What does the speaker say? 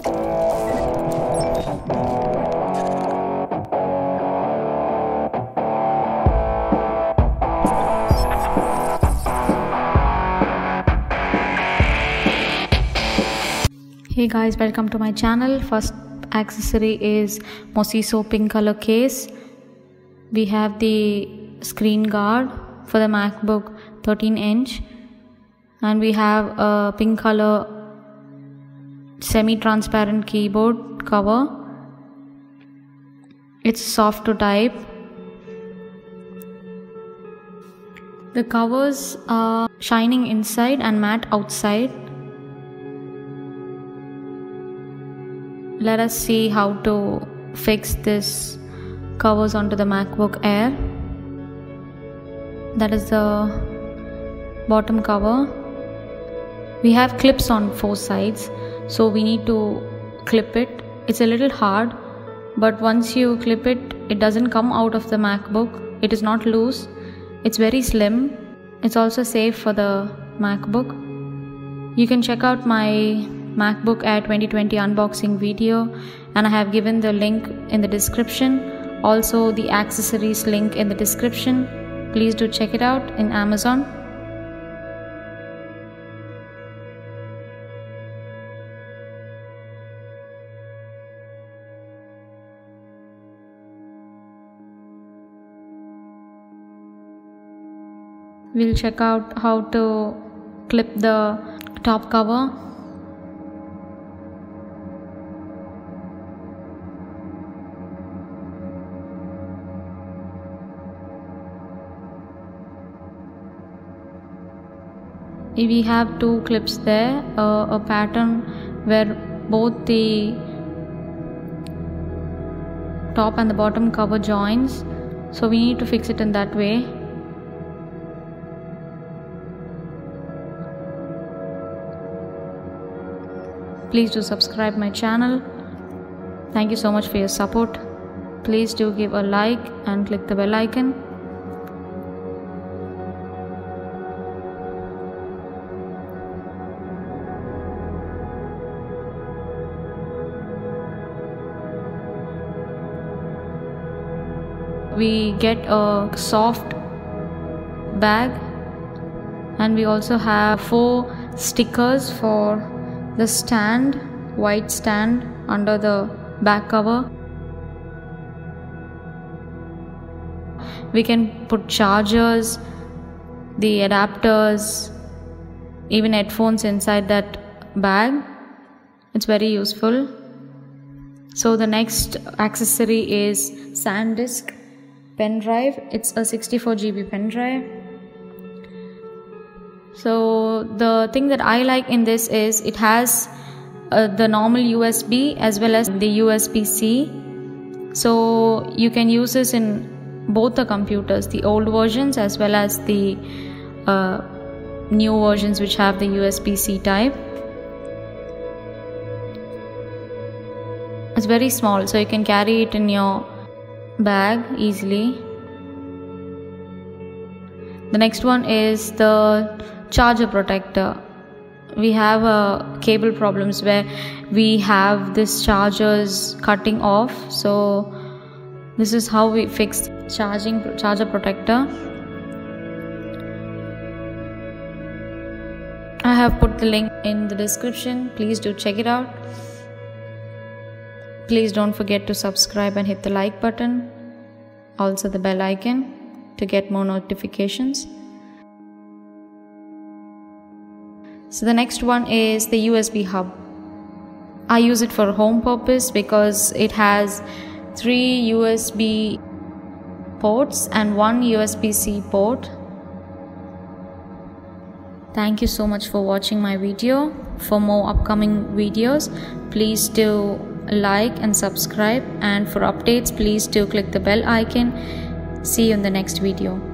Hey guys, welcome to my channel. First accessory is Mosiso pink color case. We have the screen guard for the MacBook 13-inch, and we have a pink color semi-transparent keyboard cover. It's soft to type. The covers are shining inside and matte outside. Let us see how to fix this covers onto the MacBook Air. That is the bottom cover. We have clips on 4 sides, so we need to clip it. It's a little hard, but once you clip it, it doesn't come out of the MacBook. It is not loose. It's very slim. It's also safe for the MacBook. You can check out my MacBook Air 2020 unboxing video, and I have given the link in the description. Also the accessories link in the description. Please do check it out in Amazon. We'll check out how to clip the top cover. We have 2 clips there, a pattern where both the top and the bottom cover joins, so we need to fix it in that way. Please do subscribe my channel. Thank you so much for your support. Please do give a like and click the bell icon. We get a soft bag, and we also have 4 stickers for the stand, white stand under the back cover. We can put chargers, the adapters, even headphones inside that bag. It's very useful. So the next accessory is SanDisk pen drive. It's a 64 GB pen drive. So the thing that I like in this is it has the normal USB as well as the USB-C. So you can use this in both the computers, the old versions as well as the new versions which have the USB-C type. It's very small, so you can carry it in your bag easily. The next one is the charger protector. We have cable problems where we have this chargers cutting off, so this is how we fix charger protector. I have put the link in the description. Please do check it out. Please don't forget to subscribe and hit the like button, also the bell icon to get more notifications. So the next one is the USB hub. I use it for home purpose because it has 3 USB ports and 1 USB-C port. Thank you so much for watching my video. For more upcoming videos, please do like and subscribe, and for updates please do click the bell icon. See you in the next video.